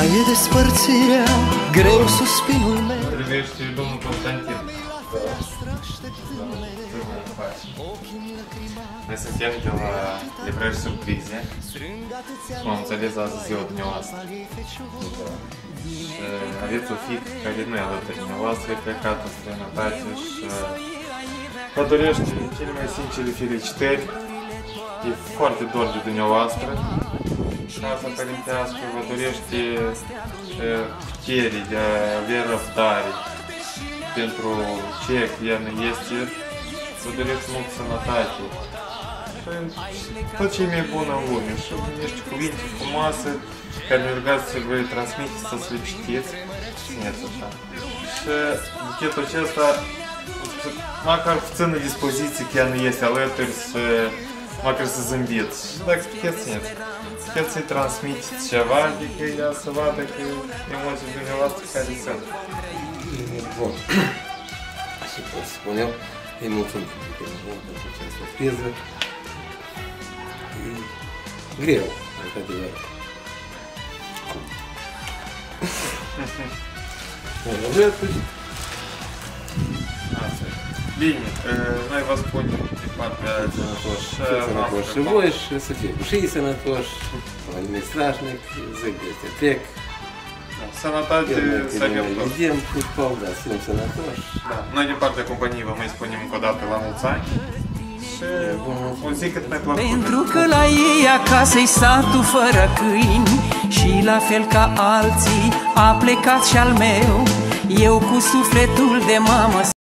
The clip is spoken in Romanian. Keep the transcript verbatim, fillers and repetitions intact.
e despărțirea, greu suspinul meu. Privește domnul Constantin. Noi suntem de la livrări surprize. M-am înțeles azi ziua dumneavoastră. Și aveți o fiică care nu e alături dumneavoastră, e plecat în străinătate și vă dorește cele mai sincere felicitări. E foarte dor de dumneavoastră. Casa părintească vă dorește putere de a avea răbdare pentru ceea ce ea ne este. Vă doresc mult sănătate și tot ce e mai bun în lume. Și niște cuvinte frumoase care ne rugați să vă transmiteți, să le citiți. Țineți așa. Și buchetul acesta, măcar puțin în dispoziție că ea nu este alături, să, măcar să zâmbiți. Și dacă puteți, țineți. Puteți să-i transmiteți ceva, adică ea să vadă că emoții dumneavoastră care sunt. Bun. Așa pot spune eu. Îi mulțumim pentru această surpriză. E greu, într-adevăr. Bine, noi vă spunem de partea sănătoși, sănătoși și voi și să fie și ei sănătoși, mai strașnic, zic de este trec. Sănătate să avem tot. Vedem fotbal, da, să fim sănătoși. Noi din partea companiei vă mai spunem încă o dată la mulți ani și o zi cât mai plăcută. Pentru că la ei acasă-i satul fără câini și la fel ca alții a plecat și al meu, eu cu sufletul de mamă